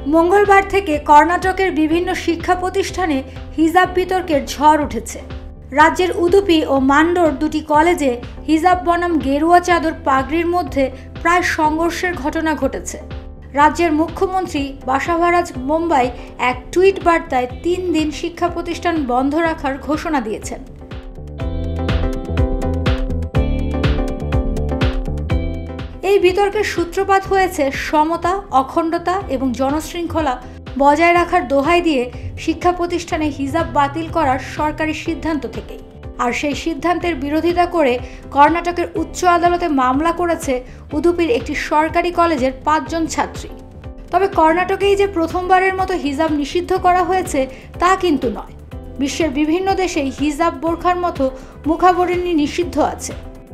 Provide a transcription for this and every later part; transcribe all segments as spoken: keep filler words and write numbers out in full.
মঙ্গলবার থেকে কর্ণাটকের বিভিন্ন শিক্ষা প্রতিষ্ঠানে হিজাব বিতর্কের ঝড় উঠেছে। রাজ্যের উদুপি ও মান্ডোর দুটি কলেজে হিজাব বনাম গেরুয়া চাদর পাগড়ির মধ্যে প্রায় সংঘর্ষের ঘটনা ঘটেছে। রাজ্যের মুখ্যমন্ত্রী বাসাভারাজ মুম্বাই এক টুইট বার্তায় তিন দিন শিক্ষা প্রতিষ্ঠান বন্ধ রাখার ঘোষণা দিয়েছেন। এই বিতর্কের সূত্রপাত হয়েছে সমতা, অখণ্ডতা এবং জনশৃঙ্খলা বজায় রাখার দোহাই দিয়ে শিক্ষা প্রতিষ্ঠানে হিজাব বাতিল করার সরকারি সিদ্ধান্ত থেকে। আর সেই সিদ্ধান্তের বিরোধিতা করে কর্ণাটকের উচ্চ আদালতে মামলা করেছে উদুপির একটি সরকারি কলেজের পাঁচজন ছাত্রী। তবে কর্ণাটকেই যে প্রথমবারের মতো হিজাব নিষিদ্ধ করা হয়েছে তা কিন্তু নয়। বিশ্বের বিভিন্ন দেশেই হিজাব বোরখার মতো মুখাবরণী নিষিদ্ধ আছে।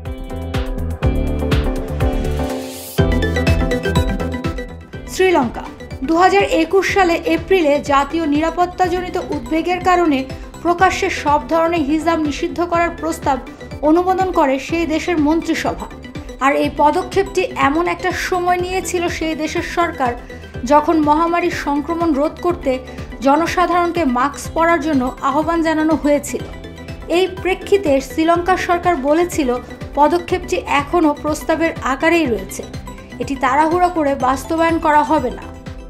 শ্রীলঙ্কা দু হাজার একুশ সালে এপ্রিলে জাতীয় নিরাপত্তাজনিত উদ্বেগের কারণে প্রকাশ্যে সব ধরনের হিজাব নিষিদ্ধ করার প্রস্তাব অনুমোদন করে সেই দেশের মন্ত্রিসভা। আর এই পদক্ষেপটি এমন একটা সময় নিয়েছিল সেই দেশের সরকার যখন মহামারীর সংক্রমণ রোধ করতে জনসাধারণকে মাস্ক পরার জন্য আহ্বান জানানো হয়েছিল। এই প্রেক্ষিতে শ্রীলঙ্কার সরকার বলেছিল পদক্ষেপটি এখনও প্রস্তাবের আকারেই রয়েছে, এটি তাড়াহুড়ো করে বাস্তবায়ন করা হবে না।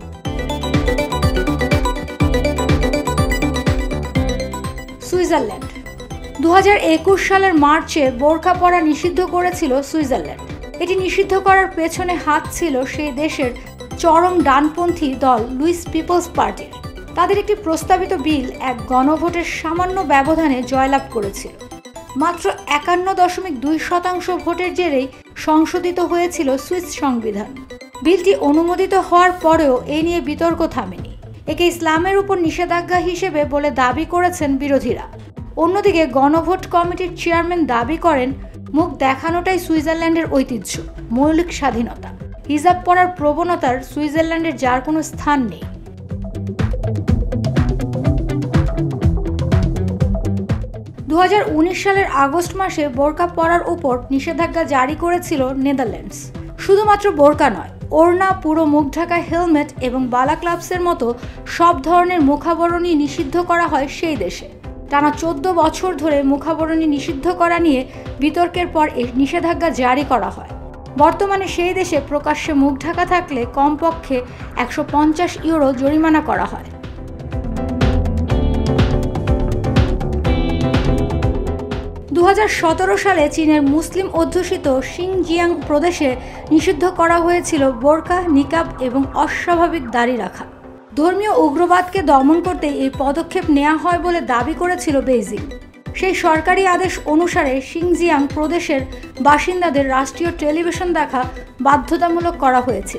সুইজারল্যান্ড দু হাজার একুশ সালের মার্চে বোরকা পরা নিষিদ্ধ করেছিল সুইজারল্যান্ড। এটি নিষিদ্ধ করার পেছনে হাত ছিল সেই দেশের চরম ডানপন্থী দল লুইস পিপলস পার্টির। তাদের একটি প্রস্তাবিত বিল এক গণভোটের সামান্য ব্যবধানে জয়লাভ করেছিল। মাত্র একান্ন দশমিক দুই শতাংশ ভোটের জেরেই সংশোধিত হয়েছিল সুইস সংবিধান। বিলটি অনুমোদিত হওয়ার পরেও এ নিয়ে বিতর্ক থামেনি। একে ইসলামের উপর নিষেধাজ্ঞা হিসেবে বলে দাবি করেছেন বিরোধীরা। অন্যদিকে গণভোট কমিটির চেয়ারম্যান দাবি করেন মুখ দেখানোটাই সুইজারল্যান্ডের ঐতিহ্য, মৌলিক স্বাধীনতা। হিজাব পরার প্রবণতার সুইজারল্যান্ডের যার কোনো স্থান নেই। দু হাজার উনিশ সালের আগস্ট মাসে বোরকা পরার উপর নিষেধাজ্ঞা জারি করেছিল নেদারল্যান্ডস। শুধুমাত্র বোরকা নয়, ওড়না, পুরো মুখ ঢাকা হেলমেট এবং বালাক্লাভসের মতো সব ধরনের মুখাবরণী নিষিদ্ধ করা হয় সেই দেশে। টানা চোদ্দ বছর ধরে মুখাবরণী নিষিদ্ধ করা নিয়ে বিতর্কের পর এই নিষেধাজ্ঞা জারি করা হয়। বর্তমানে সেই দেশে প্রকাশ্যে মুখ ঢাকা থাকলে কমপক্ষে একশো পঞ্চাশ ইউরো জরিমানা করা হয়। দু হাজার সতেরো সালে চীনের মুসলিম অধ্যুষিত শিনজিয়াং প্রদেশে নিষিদ্ধ করা হয়েছিল বোরকা, নিকাব এবং অস্বাভাবিক দাড়ি রাখা। ধর্মীয় উগ্রবাদকে দমন করতে এই পদক্ষেপ নেওয়া হয় বলে দাবি করেছিল বেইজিং। সেই সরকারি আদেশ অনুসারে শিনজিয়াং প্রদেশের বাসিন্দাদের রাষ্ট্রীয় টেলিভিশন দেখা বাধ্যতামূলক করা হয়েছিল।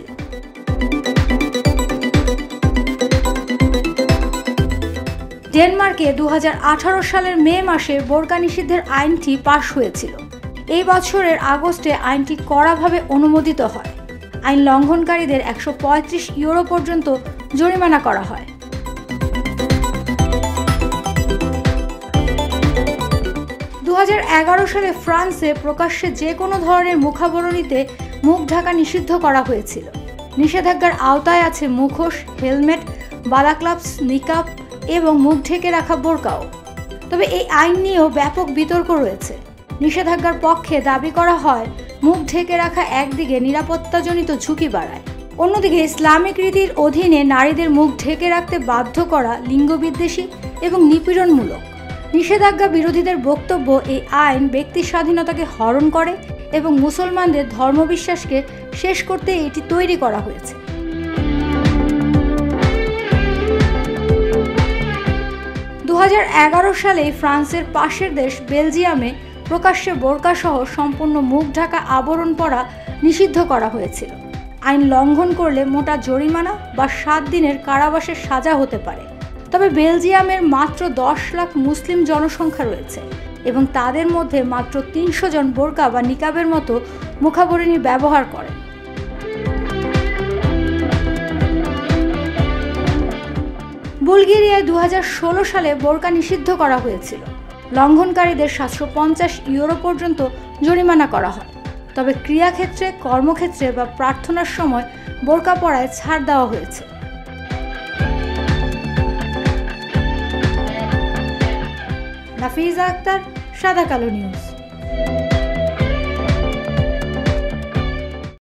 ডেনমার্কে দু হাজার আঠারো সালের মে মাসে বোরকা নিষিদ্ধের আইনটি পাশ হয়েছিল। এই বছরের আগস্টে আইনটি কড়াভাবে অনুমোদিত হয়। আইন লঙ্ঘনকারীদের একশো পঁয়ত্রিশ ইউরো পর্যন্ত জরিমানা করা হয়। দু হাজার এগারো সালে ফ্রান্সে প্রকাশ্যে যে কোনো ধরনের মুখাবরণীতে মুখ ঢাকা নিষিদ্ধ করা হয়েছিল। নিষেধাজ্ঞার আওতায় আছে মুখোশ, হেলমেট, বালাক্লাভস, নিকাব এবং মুখ ঢেকে রাখা বোরকাও। তবে এই আইন নিয়েও ব্যাপক বিতর্ক রয়েছে। নিষেধাজ্ঞার পক্ষে দাবি করা হয় মুখ ঢেকে রাখা একদিকে নিরাপত্তাজনিত ঝুঁকি বাড়ায়, অন্যদিকে ইসলামিক রীতির অধীনে নারীদের মুখ ঢেকে রাখতে বাধ্য করা লিঙ্গবিদ্বেষী এবং নিপীড়নমূলক। নিষেধাজ্ঞা বিরোধীদের বক্তব্য এই আইন ব্যক্তি স্বাধীনতাকে হরণ করে এবং মুসলমানদের ধর্মবিশ্বাসকে শেষ করতে এটি তৈরি করা হয়েছে। দু হাজার এগারো সালে ফ্রান্সের পাশের দেশ বেলজিয়ামে প্রকাশ্যে বোরকা সহ সম্পূর্ণ মুখ ঢাকা আবরণ পরা নিষিদ্ধ করা হয়েছিল। আইন লঙ্ঘন করলে মোটা জরিমানা বা সাত দিনের কারাবাসের সাজা হতে পারে। তবে বেলজিয়ামের মাত্র দশ লাখ মুসলিম জনসংখ্যা রয়েছে এবং তাদের মধ্যে মাত্র তিনশো জন বোরকা বা নিকাবের মতো মুখাবরণী ব্যবহার করেন। বুলগেরিয়ায় দু হাজার ষোলো সালে বোরকা নিষিদ্ধ করা হয়েছিল। লঙ্ঘনকারীদের সাতশো পঞ্চাশ ইউরো পর্যন্ত জরিমানা করা হয়। তবে ক্রিয়াক্ষেত্রে, কর্মক্ষেত্রে বা প্রার্থনার সময় বোরকা পরায় ছাড় দেওয়া হয়েছে। হাফিজ আক্তার, সাদাকালো নিউজ।